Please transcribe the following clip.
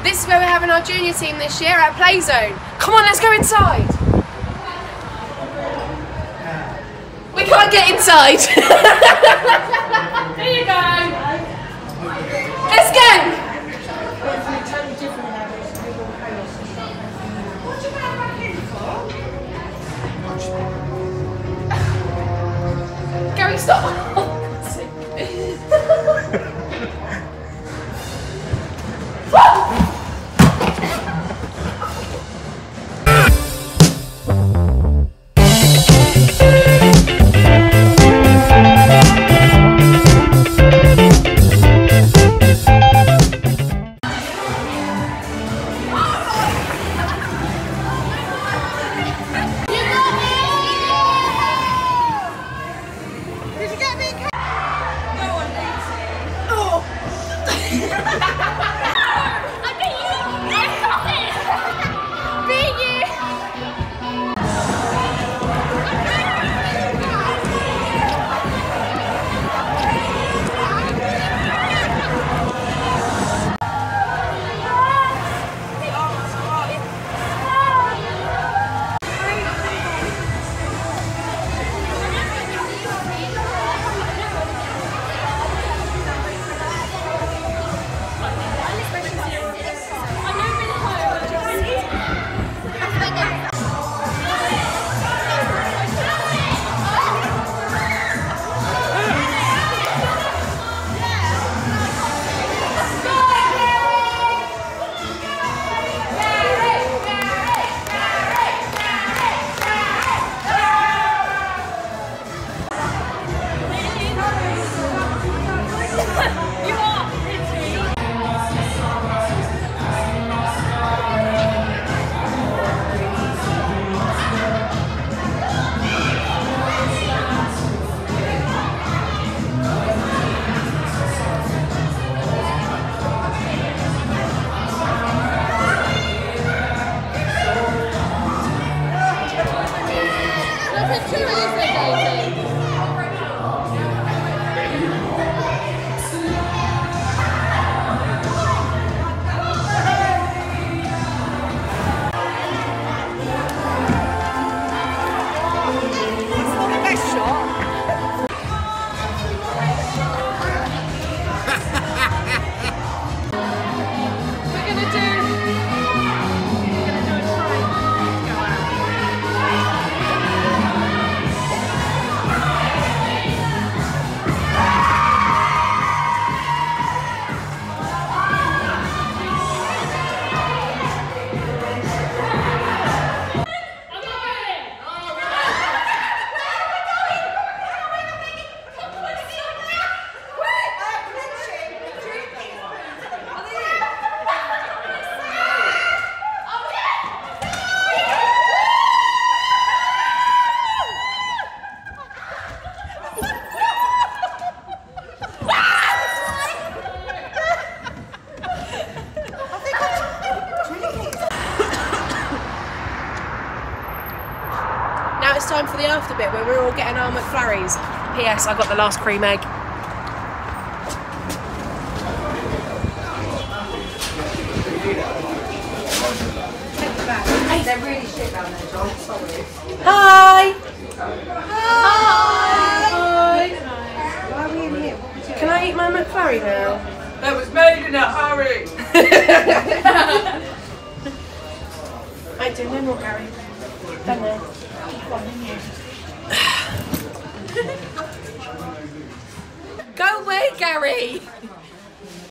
This is where we're having our junior team this year at Playzone. Come on, let's go inside. We can't get inside. Here you go. Let's go. What you going back in for? Gary, stop. Now it's time for the after bit where we're all getting our McFlurries. P.S. I got the last cream egg. They're really shit down there, John. Sorry. Hi! Hi! Why are we in here? Can I eat my McFlurry now? That was made in a hurry. I ain't doing no more, Gary. Done now. Go away, Gary!